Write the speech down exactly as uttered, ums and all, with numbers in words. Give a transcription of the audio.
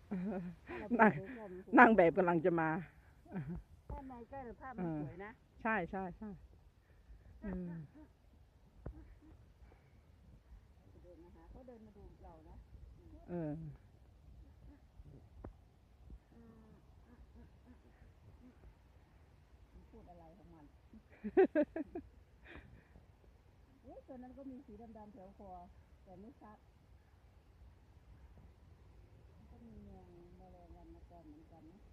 นั่งนั่งแบบกำลังจะมาถ้ามองใกล้ภาพมันสวยนะใช่ใช่ใช่เดินมาหาเขาเดินมาดูเรานะเออพูดอะไรของมันเอ๊ะตัวนั้นก็มีสีดำๆแถวคอแต่ไม่ชัดก็มีแมงแมลงวันมาตอมเหมือนกันนะ